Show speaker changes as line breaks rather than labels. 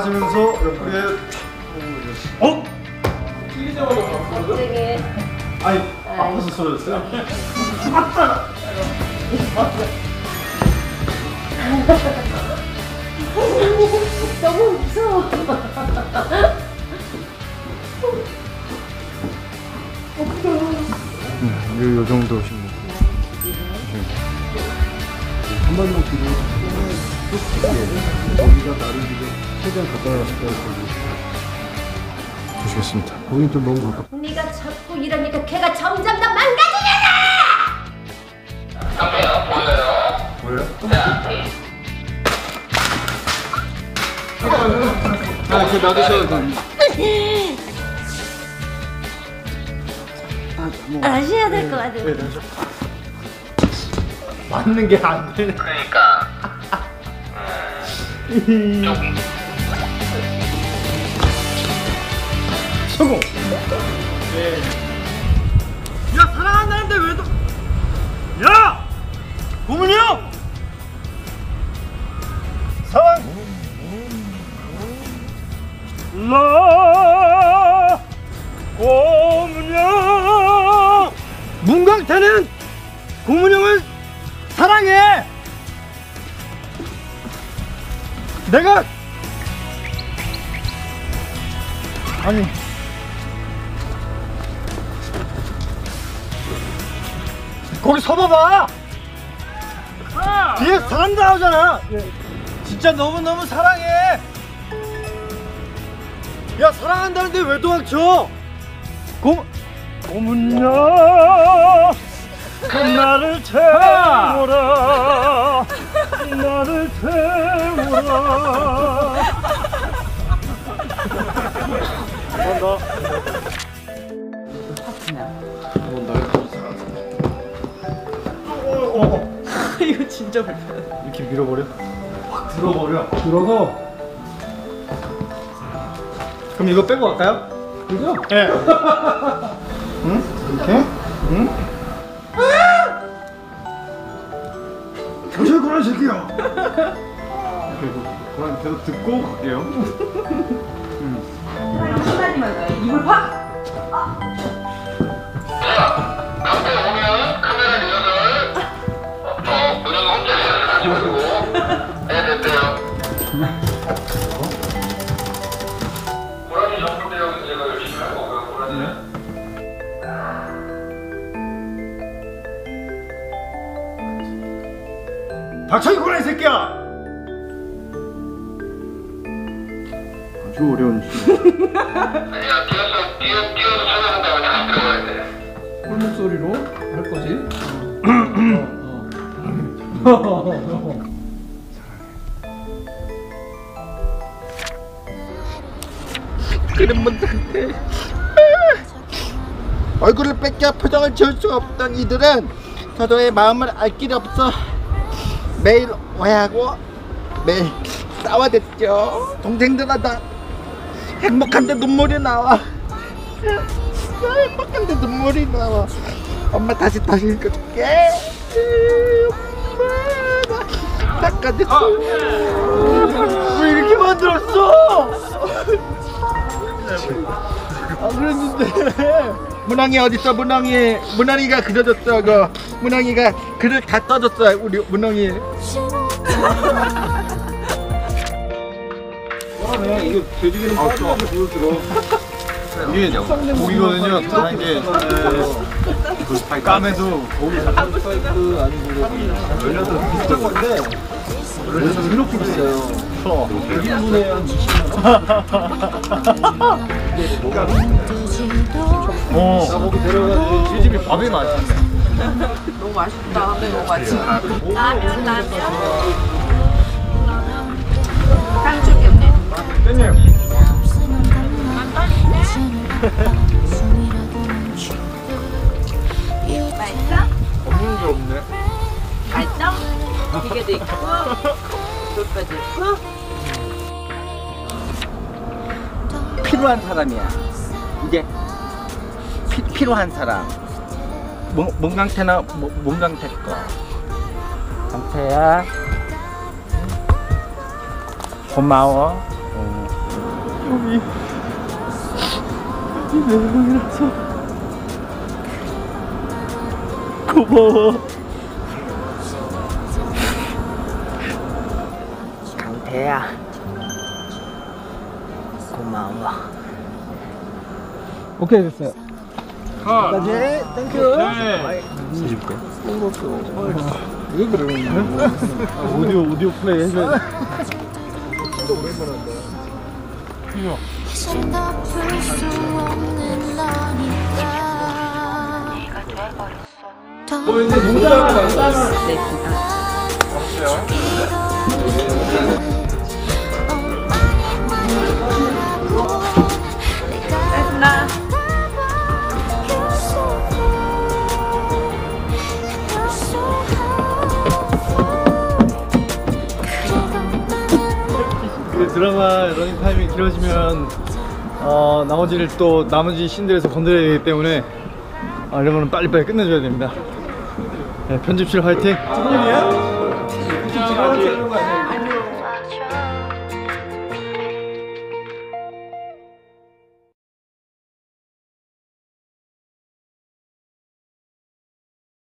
맞으면서 옆구리에 어?
갑자기.
아니 아파서 쓰러졌어요?
너무 무서워.
요 정도 오십니다. 한 번만 뒤로 여기가 나를 지금 최대한 가까이 왔을 거예요. 보시겠습니다. 거긴 좀 너무 가깝.
네가 자꾸 이러니까 걔가 점점 더 망가지잖아.
보여요? 아, 그 놔두셔도 돼.
아셔야 될 것 같아.
네, 놔줘. 맞는 게 안 돼.
그러니까
성공. 네. 야 사랑한다는데 왜 또? 야, 고문이 형. 사랑. 라 고문이 형. 문광태는 고문이 형을 사랑해. 내가 아니 거기 서봐봐. 뒤에 사람 나오잖아. 진짜 너무너무 사랑해. 야 사랑한다는데 왜 도망쳐? 고문야 나를 태워라. 나를 태워라.
이거 진짜 불편해.
이렇게 밀어버려? 확 들어버려. 들어서. 그럼 이거 빼고 갈까요? 그죠? 네. 응? 이렇게? 응? 저실 그런 새끼야. 그럼 계속 듣고 갈게요.
신나지만 가. 입을 팍.
앞에 오면 카메라 리허설 은영이 혼자 리허설 하지 마시고 네 됐대요. 고라니 전문대역은 제가 열심히 할 거고요. 고라니는
닥쳐 이 고라니 새끼야. 아주 어려운
아니야 뛰어서 찾아간 다음에 다시 들어가야 돼.
꿀목소리로 할 거지.
그런 분들한테 얼굴을 뺏겨 표정을 지을 수가 없던 이들은 저도의 마음을 알 길이 없어 매일 오해하고 매일 싸워댔죠. 동생들하다 행복한데 눈물이 나와. 행복한데 눈물이 나와. 엄마 다시 읽어줄게. 엄마 닦아줬어.
왜 이렇게 만들었어? 안 그랬는데.
문항이 어딨어? 문항이가 그려줬어. 그 문항이가 글을 다 써줬어. 우리 문항이.
이거 돼지기름 빠지게 보여들어. 이게 고기거든요. 다 이제 까매서 고기 사이즈 아닌 거거든요. 열려서 비싼 건데 그래서 이렇게 비싸요. 1인분에 한 20만 원. 거기 데려가서 이 집이 밥이 맛있네.
너무 맛있다. 네, 너무 맛있어.
라면.
탕 줄게 언니.
깻잎.
맛있어?
없는 게 없네.
맛있어? 기계도 있고, 돌까지 있고.
필요한 사람이야. 이제 필요한 사람. 문강태나 문강태 거. 강태야. 고마워. 몸이 내 형이라서 고마워. 강태야 고마워. 오케이 됐어요. 까지 땡큐. 왜 그래? 오디오 플레이 해줘야 돼. 진짜 오랜만에 한다. 이제 농장을 드라마 러닝타임이 길어지면 나머지를 또 나머지 씬들에서 건드려야 되기 때문에 이런 거는 빨리빨리 끝내줘야 됩니다. 네, 편집실 화이팅! 지금이야? 지금 하는 거 아니야?